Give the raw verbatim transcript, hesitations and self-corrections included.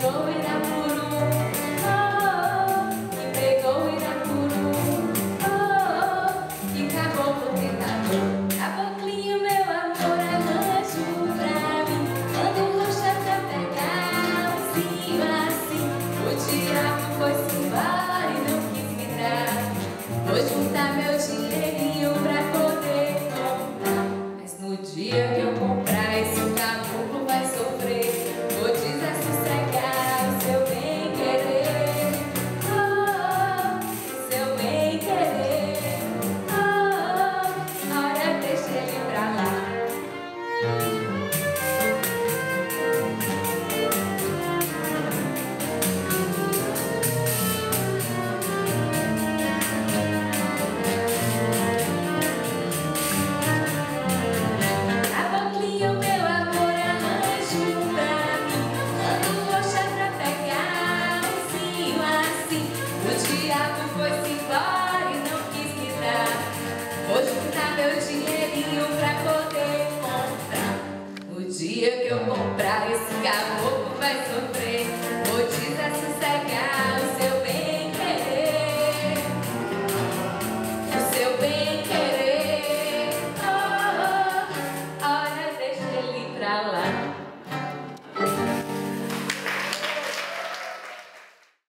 ganhou Irapuru, oh, oh, e pegou Irapuru, oh, oh, e acabou com o tentador. Caboclinho, meu amor, arranjo pra mim, manda um roxa pra pegar um zinho assim. O diabo foi-se embora e não quis me dar. Vou juntar meu dinheirinho pra poder comprar, mas no dia que eu comprar esse caboclo vai sofrer. Vou desassossegar o seu bem-querer, oh, oh, seu bem-querer, oh, oh, ora deixa ele pra lá. Caboclinho, meu amor, arranjo pra mim, manda um roxa pra pegar um zinho assim. O diabo foi-se embora e não quis me dar. Vou juntar meu dinheirinho pra poder comprar. O dia que eu comprar esse caboclo vai sofrer. Vou desassossegar o seu bem-querer, o seu bem-querer, oh, oh, ora deixa ele pra lá.